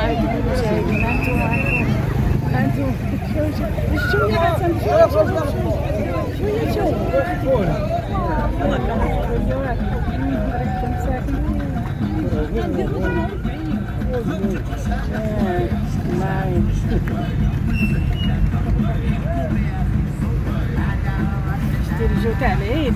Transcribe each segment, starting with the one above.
مشاهدينا انتم شويه شويه الجو تاع العيد.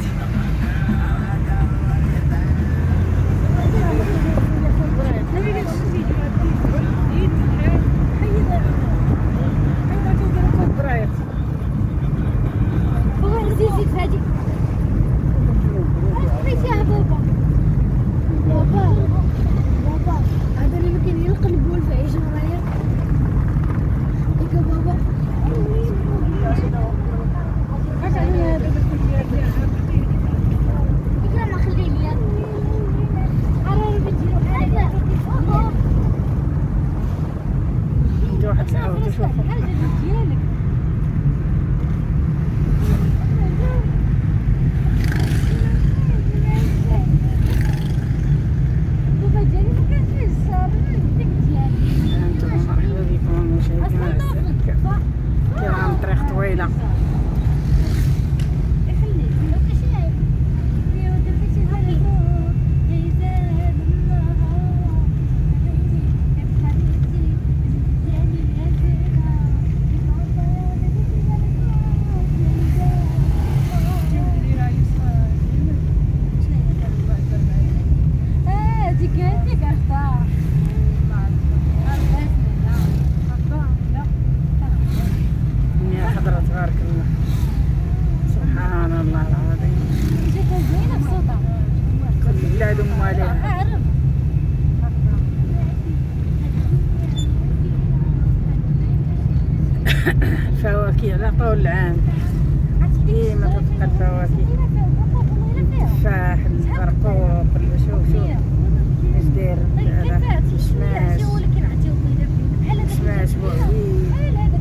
الفواكه على طول العام ديما تبقى الفواكه، التفاح، البرقوق، شوف اش داير هذا الشماش، الشماش بوعويد،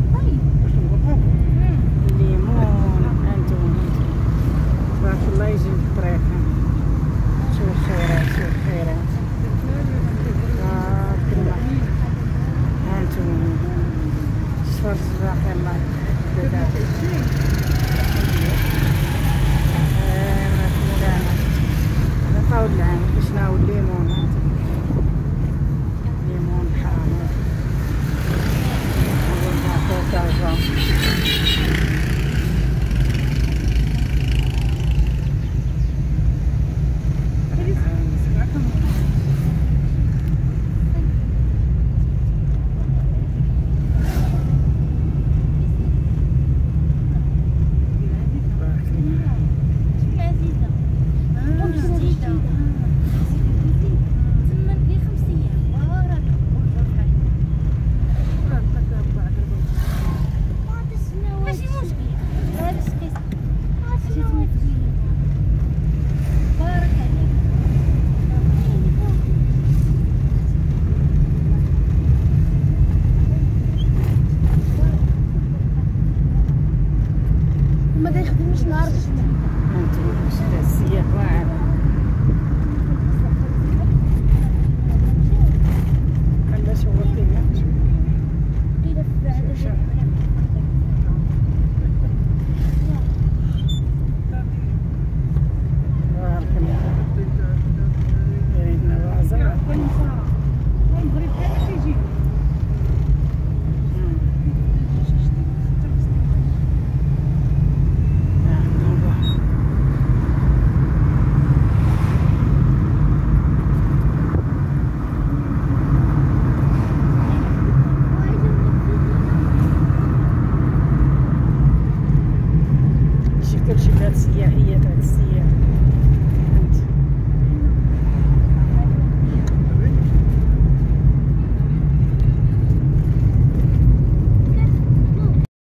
الليمون. هانتوما تبارك الله يجي بالطريق. شوف الخيرات، شوف الخيرات تبارك الله. هانتوما صفر صباح الله على طاول العام. شناهو الليمون، الليمون حامض ما يخدمش نهار